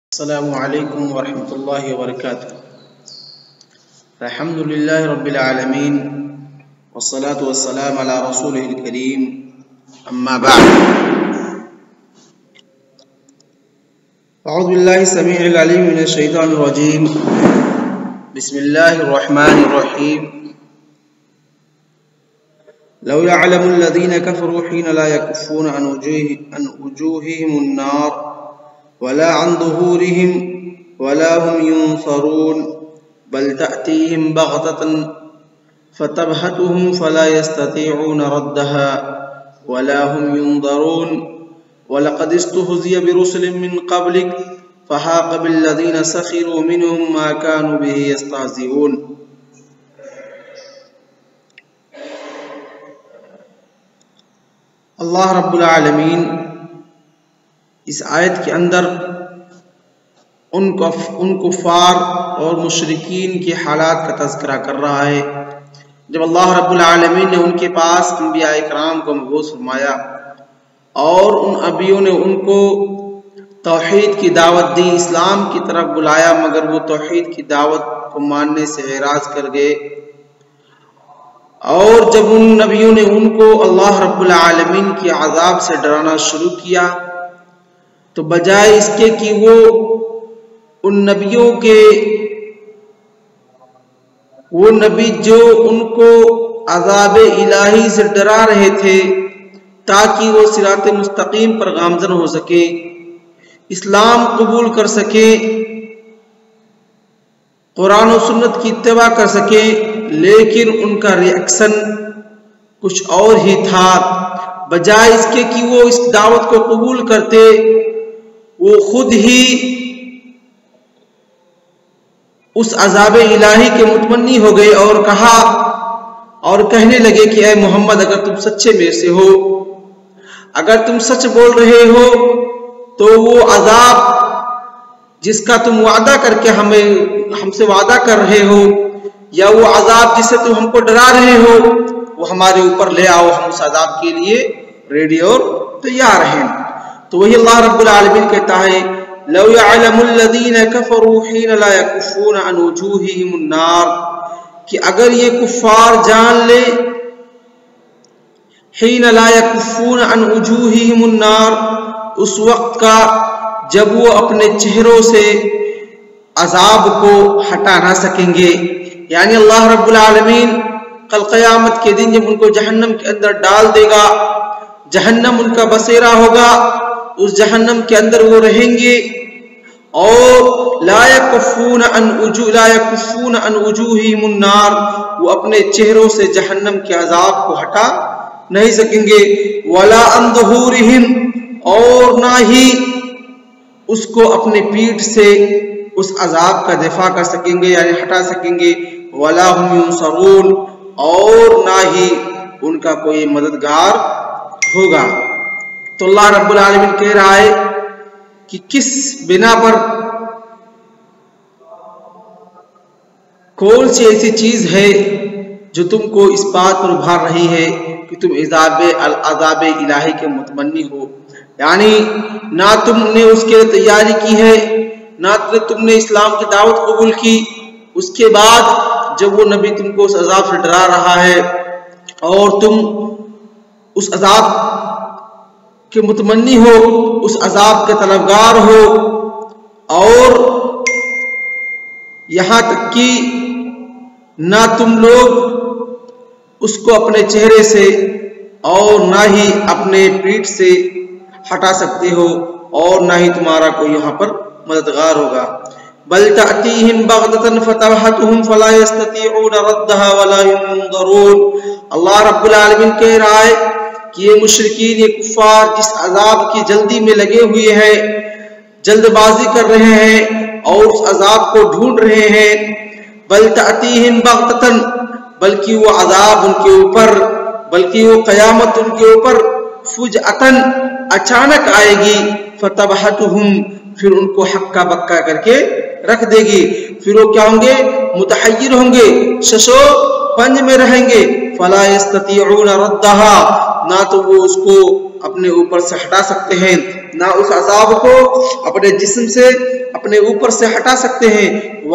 السلام علیکم ورحمۃ اللہ وبرکاتہ۔ الحمد للہ رب العالمین والصلاة والسلام علی رسولہ الکریم، اما بعد۔ اعوذ باللہ السمیع العلیم من الشیطان الرجیم، بسم اللہ الرحمن الرحیم۔ لو يعلم الذین کفروا حین لا یکفون عن وجوہہم النار ولا عن ظهورهم ولا هم ينصرون بل تأتيهم بغتة فتبهتهم فلا يستطيعون ردها ولا هم ينظرون ولقد استهزئ برسل من قبلك فحاق بالذين سخروا منهم ما كانوا به يستهزئون۔ اللہ رب العالمین اس آیت کے اندر ان کفار اور مشرکین کے حالات کا تذکرہ کر رہا ہے۔ جب اللہ رب العالمین نے ان کے پاس انبیاء اکرام کو مبعوث فرمایا اور ان انبیوں نے ان کو توحید کی دعوت دی، اسلام کی طرف بلایا، مگر وہ توحید کی دعوت کو ماننے سے اعراض کر گئے، اور جب ان نبیوں نے ان کو اللہ رب العالمین کے عذاب سے ڈرانا شروع کیا تو بجائے اس کے کہ وہ ان نبیوں کے وہ نبی جو ان کو عذاب الہی سے ڈرا رہے تھے تاکہ وہ صراط مستقیم پر گامزن ہو سکے، اسلام قبول کر سکے، قرآن و سنت کی اتباع کر سکے، لیکن ان کا ریئیکشن کچھ اور ہی تھا۔ بجائے اس کے کہ وہ اس دعوت کو قبول کرتے، وہ خود ہی اس عذاب الہی کے متمنی ہو گئے اور کہا اور کہنے لگے کہ اے محمد، اگر تم سچے میں سے ہو، اگر تم سچ بول رہے ہو تو وہ عذاب جس کا تم وعدہ کر کے ہم سے وعدہ کر رہے ہو، یا وہ عذاب جس سے تم ہم کو ڈرا رہے ہو، وہ ہمارے اوپر لے آؤ، ہم اس عذاب کے لیے ریڈی اور تیار ہیں۔ تو وہی اللہ رب العالمین کہتا ہے، لو يعلم الذین کفروا حین لا یکفون عن وجوہہم النار، کہ اگر یہ کفار جان لے حین لا یکفون عن وجوہہم النار، اس وقت کا جب وہ اپنے چہروں سے عذاب کو ہٹا نہ سکیں گے، یعنی اللہ رب العالمین کل قیامت کے دن جب ان کو جہنم کے اندر ڈال دے گا، جہنم ان کا بسیرا ہوگا، اس جہنم کے اندر وہ رہیں گے، اور لا یکفون عن وجوہہم النار، وہ اپنے چہروں سے جہنم کے عذاب کو ہٹا نہیں سکیں گے، ولا عن ظہورہم، اور نہ ہی اس کو اپنے پیٹھ سے اس عذاب کا دفاع کر سکیں گے، یعنی ہٹا سکیں گے، ولا هم ينصرون، اور نہ ہی ان کا کوئی مددگار ہوگا۔ تو اللہ رب العالمین کہہ رہا ہے کہ کس بنا پر، کون سی ایسی چیز ہے جو تم کو اس بات پر ابھار رہی ہے کہ تم عذاب الہی کے متمنی ہو، یعنی نہ تم نے اس کے تیاری کی ہے، نہ تم نے اسلام کی دعوت قبول کی، اس کے بعد جب وہ نبی تم کو اس عذاب سے ڈرا رہا ہے اور تم اس عذاب کے متمنی ہو، اس عذاب کے طلبگار ہو، اور یہاں تک کہ نہ تم لوگ اس کو اپنے چہرے سے اور نہ ہی اپنے پیٹھ سے ہٹا سکتے ہو، اور نہ ہی تمہارا کوئی یہاں پر مددگار ہوگا۔ بل تأتیہم بغتۃ فتبہتہم فلا یستطیعون ردھا ولا ینظرون۔ اللہ رب العالمین کہہ رہا ہے کہ یہ مشرکین، یہ کفار جس عذاب کی جلدی میں لگے ہوئے ہیں، جلد بازی کر رہے ہیں اور اس عذاب کو ڈھونڈ رہے ہیں، بل تأتیہم بغتۃ، بلکہ وہ عذاب ان کے اوپر، بلکہ وہ قیامت ان کے اوپر فجأتاً اچانک آئے گی، فتبہتہم، پھر ان کو ہکا بکا کر کے رکھ دے گی، پھر وہ کیا ہوں گے؟ متحیر ہوں گے، ششو پنج میں رہیں گے، فلا یستطیعون ردھا، نہ تو وہ اس کو اپنے اوپر سے ہٹا سکتے ہیں، نہ اس عذاب کو اپنے جسم سے اپنے اوپر سے ہٹا سکتے ہیں،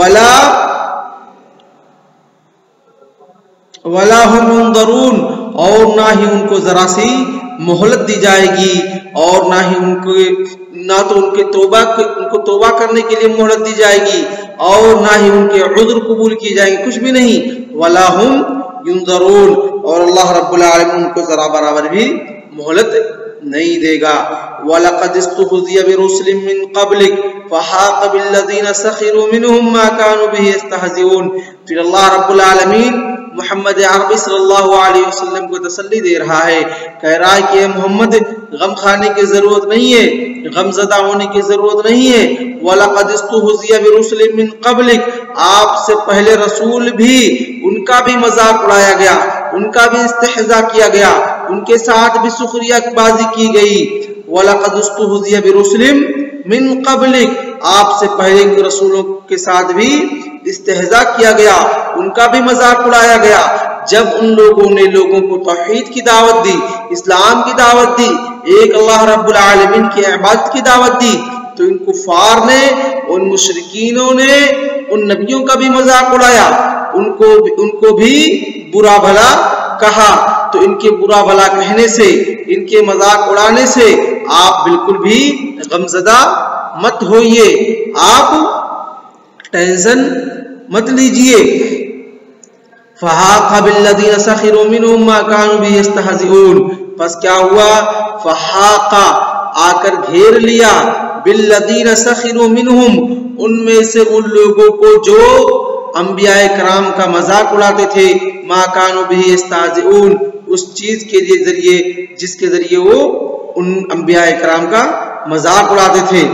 وَلَا هُمْ يُنظَرُونَ، اور نہ ہی ان کو ذرا سی مہلت دی جائے گی، اور نہ ہی نہ تو ان کو توبہ کرنے کے لیے مہلت دی جائے گی، اور نہ ہی ان کے عذر قبول کی جائیں گے، کچھ بھی نہیں، وَلَا هُمْ يُنظَرُونَ، اور اللہ رب العالمین ان کو ذرا برابر بھی مہلت نہیں دے گا۔ وَلَقَدِ اسْتُهْزِئَ بِرُسُلٍ مِّن قَبْلِكَ فَحَاقَ بِالَّذِينَ سَخِرُوا مِنْهُم مَّا كَانُوا بِهِ يَسْتَهْزِئُونَ۔ پھر اللہ رب العالمین محمد عربی صلی اللہ علیہ وسلم کو تسلی دے رہا ہے، کہہ رہا ہے کہ محمد غم کھانے کی ضرورت نہیں ہے، غم زدہ ہونے کی ضرورت نہیں ہے۔ وَلَقَدِ اسْتُهْزِئَ بِرُسُلٍ مِّن قَبْلِكَ، آپ سے پہلے رسول بھی ان کا بھی مذاق اڑایا گیا، ان کا بھی استہزاء کیا گیا، ان کے ساتھ بھی سخریہ بازی کی گئی۔ وَلَقَدِ اسْتُهْزِئَ بِرُسُلٍ مِّن قَبْلِكَ، آپ سے پہلے کے رسولوں کے ساتھ بھی استہزاء کیا گیا، ان کا بھی مذاق اڑایا گیا، جب ان لوگوں نے لوگوں کو توحید کی دعوت دی، اسلام کی دعوت دی، ایک اللہ رب العالمین کی عبادت کی دعوت دی، تو ان کفار نے، ان مشرکینوں نے ان نبیوں کا بھی مذاق اڑایا، ان کو بھی برا بھلا کہا۔ تو ان کے برا بھلا کہنے سے، ان کے مذاق اڑانے سے آپ بالکل بھی غمزدہ مت ہوئیے، آپ ٹینشن مت لیجئے۔ فَحَاقَ بِالَّذِينَ سَخِرُوا مِنْهُم مَّا كَانُوا بِهِ يَسْتَهْزِئُونَ، پس کیا ہوا؟ فَحَاقَ، آ کر گھیر لیا، بِالَّذِينَ سَخِرُوا مِنْهُم، ان میں سے ان لوگوں کو جو انبیاء کرام کا مذاق اڑاتے تھے، مَا كَانُوا بِهِ يَسْتَهْزِئُونَ، اس چیز کے ذریعے جس کے ذریعے وہ ان انبیاء کرام کا مذاق اڑاتے تھے،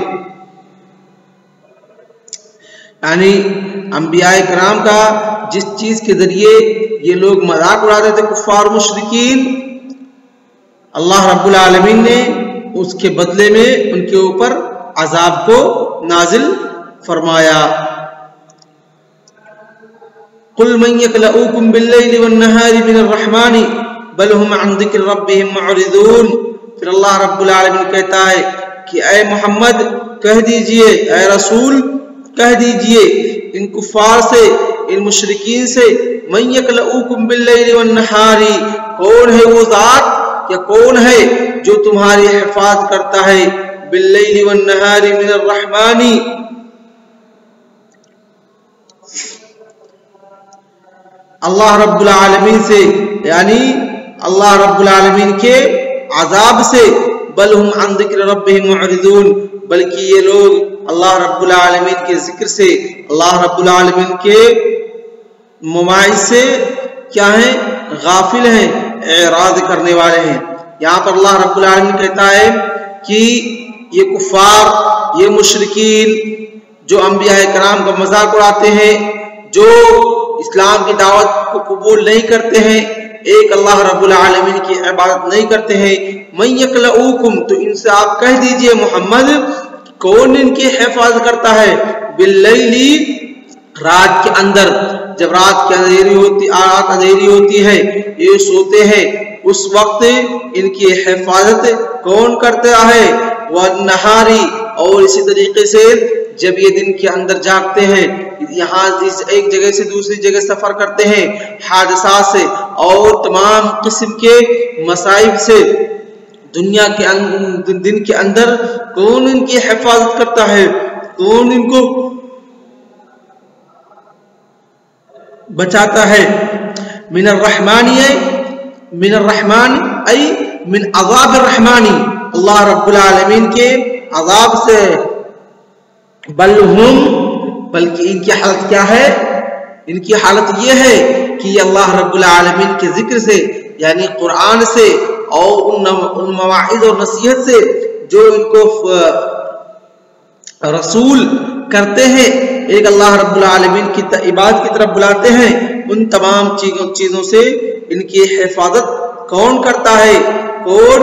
یعنی انبیاء کرام کا جس چیز کے ذریعے یہ لوگ مذاق اڑاتے تھے کفار مشرکین، اللہ رب العالمین نے اس کے بدلے میں ان کے اوپر عذاب کو نازل فرمایا۔ قُلْ مَنْ يَكْلَؤُكُمْ بِاللَّيْلِ وَالنَّهَارِ مِنَ الرَّحْمَنِ بَلْ هُمْ عَنْ ذِكْرِ رَبِّهِمْ مُعْرِضُونَ۔ پھر اللہ رب العالمین کہتا ہے کہ اے محمد کہہ دیجئے، اے رسول کہہ دیجئے ان کفار سے، ان مشرکین سے، مَنْ يَكْلَؤُكُمْ بِاللَّيْلِ وَالنَّهَارِ، کون ہے وہ ذات یا کون ہے جو تمہاری حفاظت کرتا ہے، بِاللَّيْلِ وَالنَّهَارِ مِنَ الرَّحْمَنِ، اللہ رب العالمین سے، یعنی اللہ رب العالمین کے عذاب سے، بل ہم عن ذکر ربہم معرضون، بلکہ یہ لوگ اللہ رب العالمین کے ذکر سے، اللہ رب العالمین کے مواعظ سے کیا ہیں؟ غافل ہیں، اعراض کرنے والے ہیں۔ یہاں پر اللہ رب العالمین کہتا ہے کہ یہ کفار، یہ مشرکین جو انبیاء کرام کا مذاق اڑاتے ہیں، جو اسلام کی دعوت کو قبول نہیں کرتے ہیں، ایک اللہ رب العالمین کی عبادت نہیں کرتے ہیں، مَن یکلؤکم، تو ان سے آپ کہہ دیجئے محمد کون ان کی حفاظت کرتا ہے، باللیلی، رات کے اندر، جب رات اندھیری ہوتی ہے، یہ سوتے ہیں، اس وقت ان کی حفاظت کون کرتا ہے، والنہاری، اور اسی طریقے سے جب یہ دن کے اندر جاگتے ہیں، یہاں ایک جگہ سے دوسری جگہ سفر کرتے ہیں، حادثات سے اور تمام قسم کے مصائب سے، دنیا کے دن کے اندر کون ان کی حفاظت کرتا ہے، کون ان کو بچاتا ہے، من الرحمن ای من عذاب الرحمن، اللہ رب العالمین کے عذاب سے، بلکہ ان کی حالت کیا ہے، ان کی حالت یہ ہے کہ یہ اللہ رب العالمین کے ذکر سے، یعنی قرآن سے اور ان مواعظ اور نصیحت سے جو ان کو رسول کرتے ہیں، ایک اللہ رب العالمین کی عبادت کی طرف بلاتے ہیں، ان تمام چیزوں سے ان کی حفاظت کون کرتا ہے، کون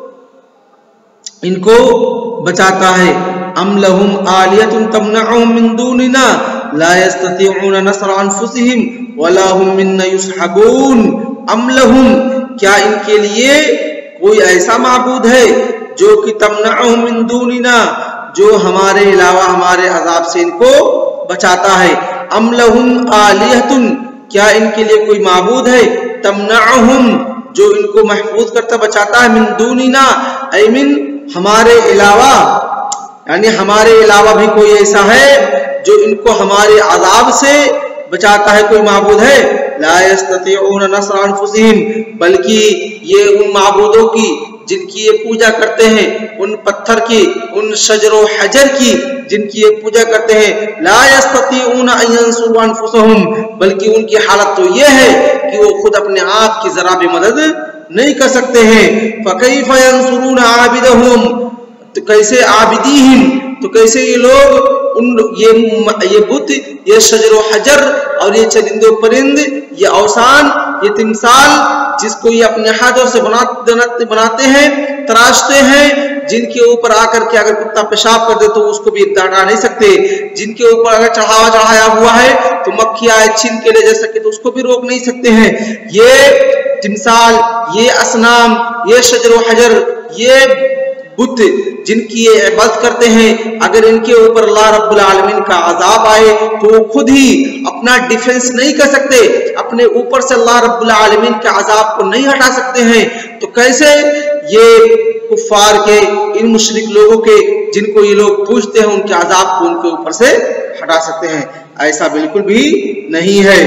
ان کو بچاتا ہے، ام لہم آلیۃ تمنعہم من دوننا لا یستطیعون نصر انفسہم ولا ہم منا یصحبون، ام لہم، کیا ان کے لیے कोई ऐसा माबूद है जो कि तमनअहुम मिन दूनिना, जो हमारे अलावा हमारे अजाब से इनको बचाता है। अम लहुम आलिहतुन, क्या इनके लिए कोई माबूद है, तमनअहुम, जो इनको महफूज करता बचाता है, मिन दूनिना ऐ मिन, हमारे अलावा, यानी हमारे अलावा भी कोई ऐसा है जो इनको हमारे अजाब से बचाता है, कोई माबूद है। ला यस्ततिऊन नस्र अनफुसिहिम, बल्कि ये उन माबूदों की जिनकी ये पूजा करते हैं, उन पत्थर की, उन शजरो हजर की जिनकी ये पूजा करते हैं, ला यस्ततिऊन अन यंसुरू अनफुसहुम, बल्कि उनकी हालत तो ये है कि वो खुद अपने आप की जरा भी मदद नहीं कर सकते हैं। फकैफ यंसुरून आबिदहुम, तो कैसे आबिदीहिम, तो कैसे ये लोग ये बुत, ये शजरो हजर और ये चरिंदो परिंद, ये औसान, ये तिमसाल जिसको ये अपने हाथों से बनाते हैं, तराशते हैं, जिनके ऊपर आकर के अगर कुत्ता पेशाब कर दे तो उसको भी हटा नहीं सकते, जिनके ऊपर अगर चढ़ावा चढ़ाया हुआ है तो मक्खी आए छीन के ले जा सके तो उसको भी रोक नहीं सकते हैं। ये तिमसाल, ये असनाम, ये शजरो हजर, ये बुत जिनकी ये इबादत करते हैं, अगर इनके ऊपर अल्लाह रब्बुल आलमीन का अजाब आए तो वो खुद ही अपना डिफेंस नहीं कर सकते, अपने ऊपर से अल्लाह रब्बुल आलमीन के अजाब को नहीं हटा सकते हैं। तो कैसे ये कुफ्फार के, इन मुशरिक लोगों के जिनको ये लोग पूजते हैं, उनके अजाब को उनके ऊपर से हटा सकते हैं? ऐसा बिल्कुल भी नहीं है।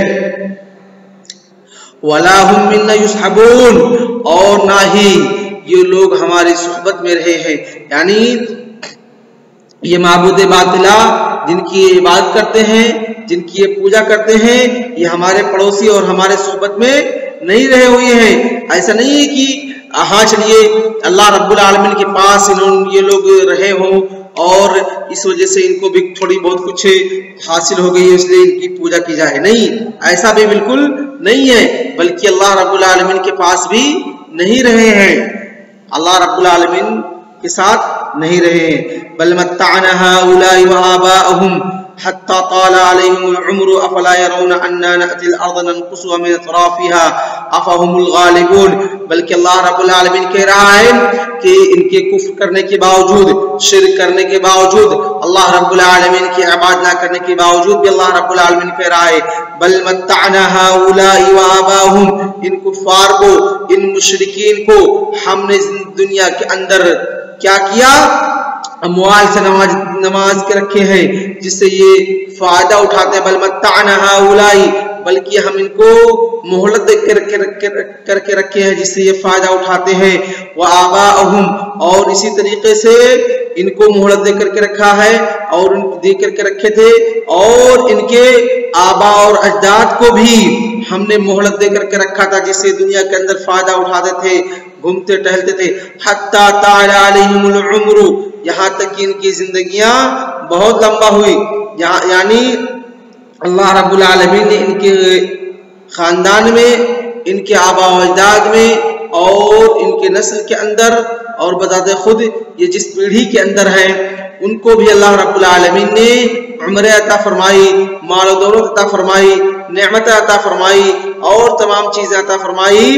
वला हुम मिन्ना युस्हबून, और ना ही ये लोग हमारी सुहबत में रहे हैं, यानी ये माबूद बातिला जिनकी ये इबादत करते हैं, जिनकी ये पूजा करते हैं, ये हमारे पड़ोसी और हमारे सुहबत में नहीं रहे हुए हैं। ऐसा नहीं है कि हाँ चलिए अल्लाह रब्बुल आलमीन के पास ये लोग रहे हों और इस वजह से इनको भी थोड़ी बहुत कुछ हासिल हो गई इसलिए इनकी पूजा की जाए, नहीं, ऐसा भी बिल्कुल नहीं है, बल्कि अल्लाह रब्बुल आलमीन के पास भी नहीं रहे हैं, अल्लाह रब्बुल आलमीन के साथ नहीं रहे हैं। बल मत्ताअना हाउलाई व आबाअहुम हत्ता ताला अलैहिमुल उम्र अफला यरौना अन्ना नअतिल अर्द ननकुसुहा मिन अतराफिहा अफहुमुल गालिबून, बल्कि अल्लाह रब्बुल आलमीन कह रहा है कि इनके कुफ्र करने के बावजूद, शिर्क करने के बावजूद, अल्लाह रब्बुल आलमीन की इबादत न करने के बावजूद भी अल्लाह रब्बुल आलमीन कह रहा है बल मत्ताअना हाउलाई व आबाअहुम, इन कुफ्फार को, इन मुशरिकीन को हमने दुनिया के अंदर क्या किया, अमवाल से नमाज के रखे हैं जिससे ये फायदा उठाते हैं। बल मत्ताअना हाउलाई, बल्कि हम इनको मोहलत करके रखे हैं जिससे ये फायदा उठाते हैं। व आबाअहुम, और इसी तरीके से इनको मोहलत दे करके रखा है और दे करके रखे थे, और इनके आबा और अजदाद को भी हमने मोहलत दे करके रखा था जिससे दुनिया के अंदर फायदा उठाते थे, घूमते टहलते थे। हत्ता ताला अलैहिमुल उम्र, यहाँ तक कि इनकी जिंदगियां बहुत लंबा हुई, यानी अल्लाह रब्बुल आलमीन ने इनके खानदान में, इनके आबा अजदाद में और इनके नस्ल के अंदर और बजाते खुद ये जिस पीढ़ी के अंदर है उनको भी अल्लाह रब्बुल आलमीन ने उम्र अता फरमाई, माल दौलत अता फरमाई, नेमत अता फरमाई और तमाम चीजें अता फरमाई।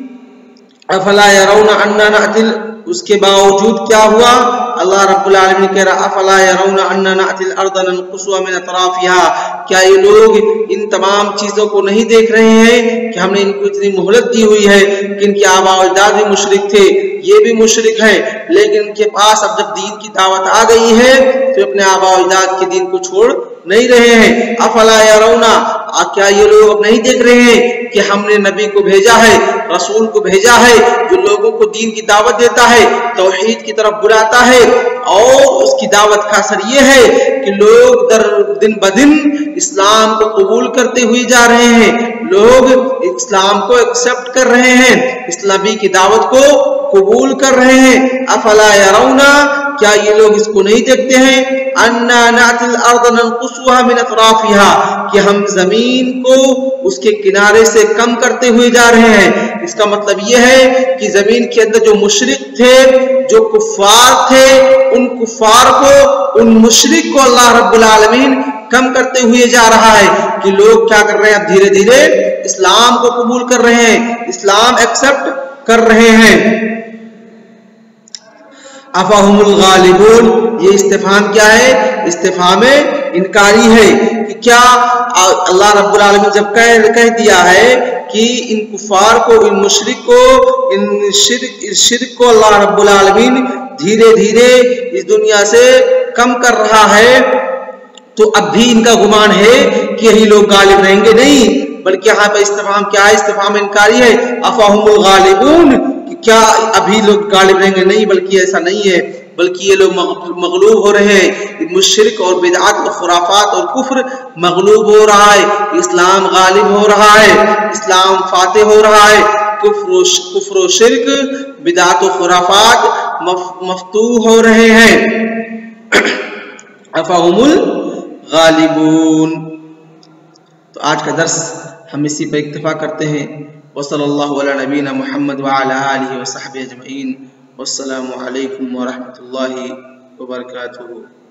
अफला यरौना अन्ना नअतिल, उसके बावजूद क्या हुआ, अल्लाह रब्बुल आलमीन कह रहा अफला यरौना अन्ना नअतिल अर्द ननकुसुहा मिन अतराफिहा, क्या ये लोग इन तमाम चीजों को नहीं देख रहे हैं कि हमने इनको इतनी मोहलत दी हुई है कि इनके आबा अजदाद भी मुशरिक थे, ये भी मुशरिक हैं, लेकिन इनके पास अब जब दीन की दावत आ गई है तो अपने आबा अजदाद के दीन को छोड़ नहीं रहे हैं। अफला यरौना, क्या ये लोग अब नहीं देख रहे हैं कि हमने नबी को भेजा है, रसूल को भेजा है जो लोगों को दीन की दावत देता है, तौहीद की तरफ बुलाता है, और उसकी दावत का असर ये है कि लोग दिन ब दिन इस्लाम को कबूल करते हुए जा रहे हैं, लोग इस्लाम को एक्सेप्ट कर रहे हैं, इस्लामी की दावत को कबूल कर रहे हैं। अफला यरौना, क्या ये लोग इसको नहीं देखते हैं, अन्ना नअतिल अर्द ननकुसुहा मिन अतराफिहा, कि हम जमीन को उसके किनारे से कम करते हुए जा रहे हैं। इसका मतलब यह है कि जमीन के अंदर जो मुशरिक थे, जो कुफ्फार थे, उन कुफ्फार को, उन मुशरिक को अल्लाह रब्बुल आलमीन कम करते हुए जा रहा है कि लोग क्या कर रहे हैं, अब धीरे धीरे इस्लाम को कबूल कर रहे हैं, इस्लाम एक्सेप्ट कर रहे हैं। افہمُ الغالبون، یہ استفہام کیا ہے؟ استفہام انکاری ہے کہ کیا اللہ رب العالمین جب کہہ دیا ہے کہ ان کفار کو، ان مشرک کو، ان شرک کو اللہ رب العالمین دھیرے دھیرے اس دنیا سے کم کر رہا ہے، تو اب بھی ان کا گمان ہے کہ یہی لوگ غالب رہیں گے؟ نہیں، بلکہ یہاں پہ استفہام کیا ہے؟ استفہام انکاری ہے، افہم الغالبون، کہ کیا ابھی لوگ غالب رہیں گے؟ نہیں، بلکہ ایسا نہیں ہے، بلکہ یہ لوگ مغلوب ہو رہے ہیں، مشرک اور بدعات اور خرافات اور کفر مغلوب ہو رہا ہے، اسلام غالب ہو رہا ہے، اسلام فاتح ہو رہا ہے، کفر و شرک، بدعات و خرافات مفتوح ہو رہے ہیں۔ افہم الغالبون۔ تو آج کا درس ہم اسی پہ اکتفا کرتے ہیں۔ وصلی اللہ علی نبینا محمد وعلی آلہ وصحبہ اجمعین۔ والسلام علیکم ورحمۃ اللہ وبرکاتہ۔